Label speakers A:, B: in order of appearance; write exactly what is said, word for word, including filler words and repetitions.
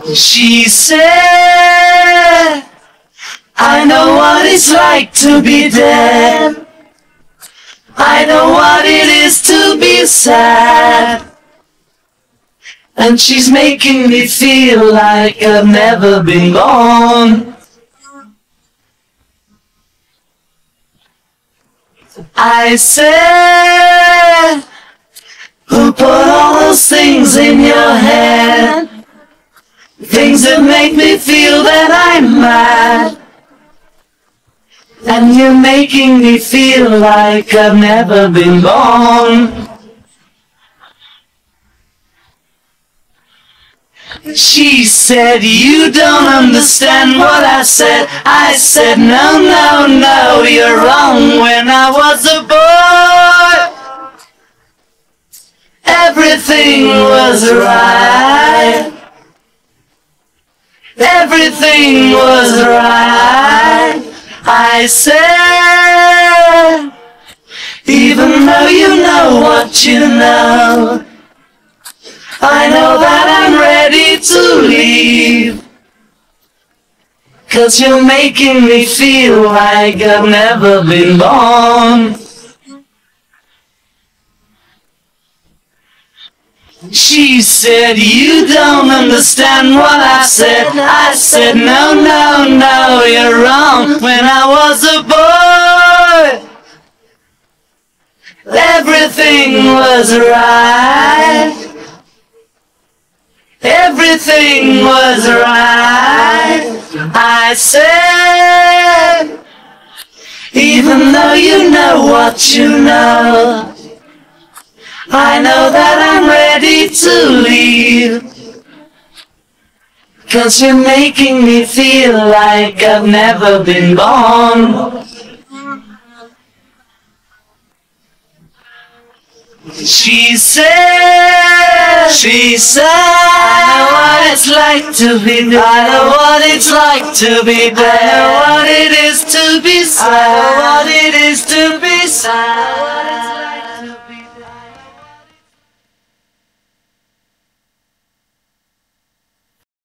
A: She said, I know what it's like to be dead. I know what it is to be sad. And she's making me feel like I've never been born. I said, who put all those things in your head? Things that make me feel that I'm mad. And you're making me feel like I've never been born. She said, you don't understand what I said. I said, no, no, no, you're wrong. When I was a boy, everything was right. Everything was right. I said, even though you know what you know, I know that I'm ready to leave. 'Cause you're making me feel like I've never been born. She said, you don't understand what I said. I said, no, no, no, you're wrong. When I was a boy, everything was right. Everything was right. I said, even though you know what you know, I know that I'm ready to leave. 'Cause you're making me feel like I've never been born. She said, she said, I know what it's like to be dead. I know what it's like to be dead. I know what it is to be sad. I know what it is to be sad.